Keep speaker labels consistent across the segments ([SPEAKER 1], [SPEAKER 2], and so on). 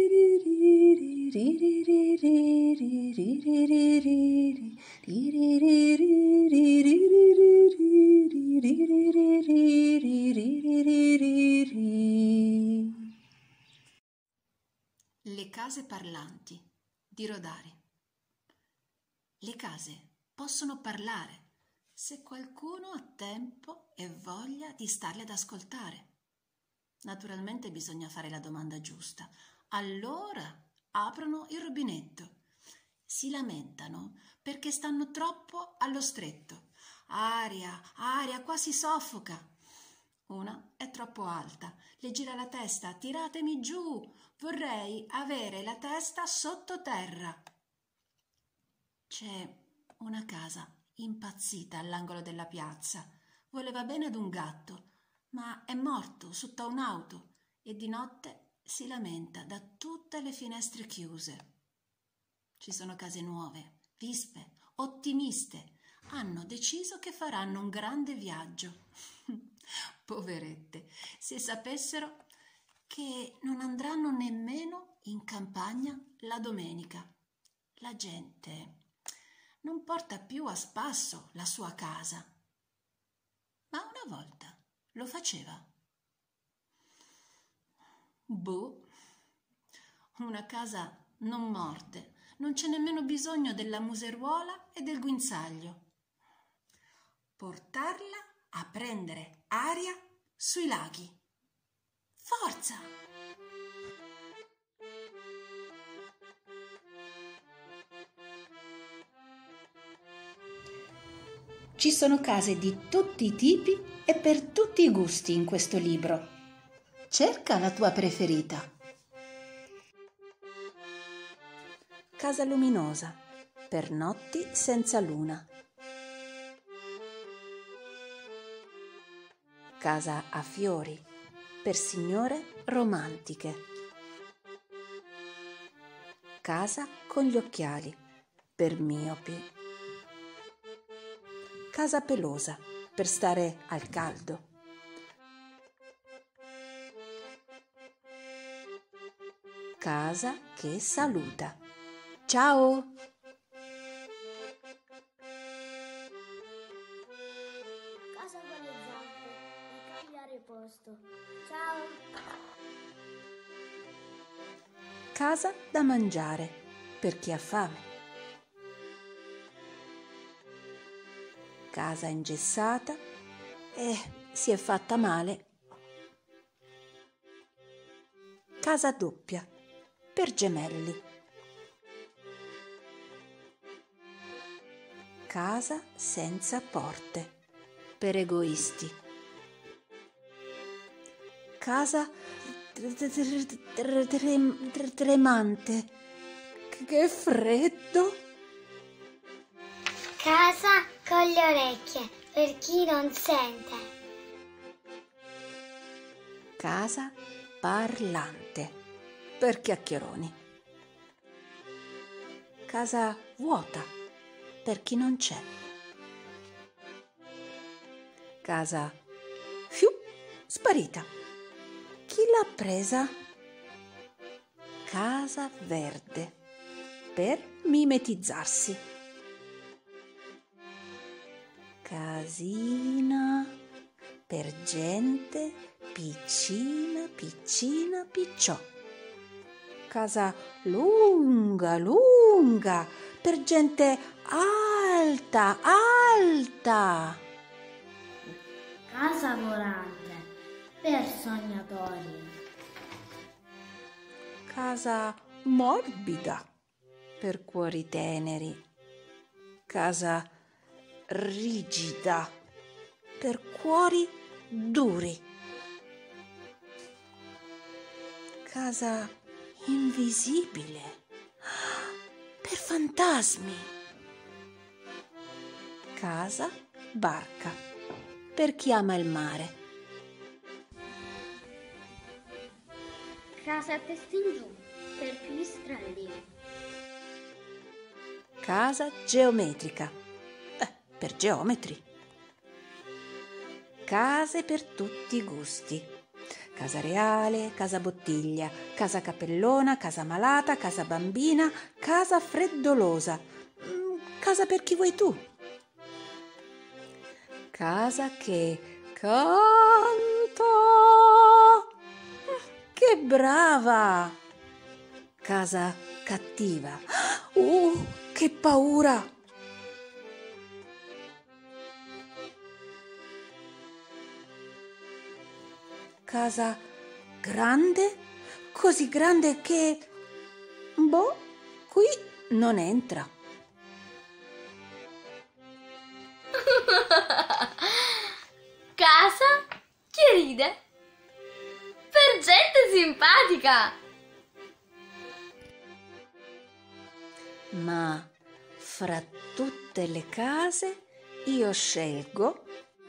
[SPEAKER 1] Le case parlanti di Rodari. Le case possono parlare se qualcuno ha tempo e voglia di starle ad ascoltare. Naturalmente bisogna fare la domanda giusta. Allora aprono il rubinetto. Si lamentano perché stanno troppo allo stretto. Aria, aria, quasi soffoca. Una è troppo alta, le gira la testa, tiratemi giù, vorrei avere la testa sottoterra. C'è una casa impazzita all'angolo della piazza, voleva bene ad un gatto, ma è morto sotto a un'auto e di notte si lamenta da tutte le finestre chiuse. Ci sono case nuove, vispe, ottimiste, hanno deciso che faranno un grande viaggio. Poverette, se sapessero che non andranno nemmeno in campagna la domenica. La gente non porta più a spasso la sua casa, ma una volta lo faceva. Boh, una casa non morde, non c'è nemmeno bisogno della museruola e del guinzaglio. Portarla a prendere aria sui laghi. Forza! Ci sono case di tutti i tipi e per tutti i gusti in questo libro. Cerca la tua preferita. Casa luminosa, per notti senza luna. Casa a fiori, per signore romantiche. Casa con gli occhiali, per miopi. Casa pelosa, per stare al caldo. Casa che saluta. Ciao!
[SPEAKER 2] Casa con le zampe, di cambiare posto. Ciao!
[SPEAKER 1] Casa da mangiare, per chi ha fame. Casa ingessata e si è fatta male. Casa doppia, per gemelli. Casa senza porte, per egoisti. Casa tremante. Che freddo!
[SPEAKER 2] Casa con le orecchie, per chi non sente.
[SPEAKER 1] Casa parlante, per chiacchieroni. Casa vuota, per chi non c'è. Casa sparita. Chi l'ha presa? Casa verde, per mimetizzarsi. Casina per gente piccina, piccina, picciò. Casa lunga, lunga, per gente alta, alta.
[SPEAKER 2] Casa volante, per sognatori.
[SPEAKER 1] Casa morbida, per cuori teneri. Casa rigida, per cuori duri. Casa invisibile, per fantasmi. Casa barca, per chi ama il mare.
[SPEAKER 2] Casa a testa in giù, per pipistrelli.
[SPEAKER 1] Casa geometrica, per geometri. Case per tutti i gusti. casa reale, casa bottiglia, casa cappellona, casa malata, casa bambina, casa freddolosa. Casa per chi vuoi tu. Casa che canta. Che brava! Casa cattiva. Che paura! Casa grande? Così grande che... qui non entra.
[SPEAKER 3] Casa che ride per gente simpatica.
[SPEAKER 1] Ma fra tutte le case io scelgo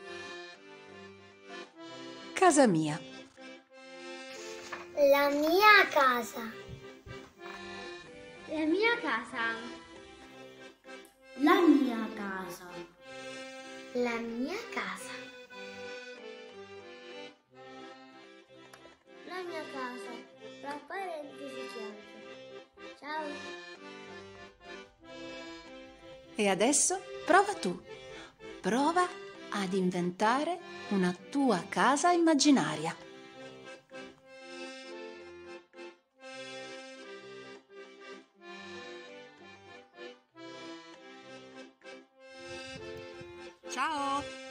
[SPEAKER 1] casa mia.
[SPEAKER 2] La mia casa.
[SPEAKER 3] La mia casa.
[SPEAKER 2] La mia casa.
[SPEAKER 3] La mia casa.
[SPEAKER 2] La mia casa. Tra parentesi fianco. Ciao.
[SPEAKER 1] E adesso prova tu. Prova ad inventare una tua casa immaginaria. Ciao!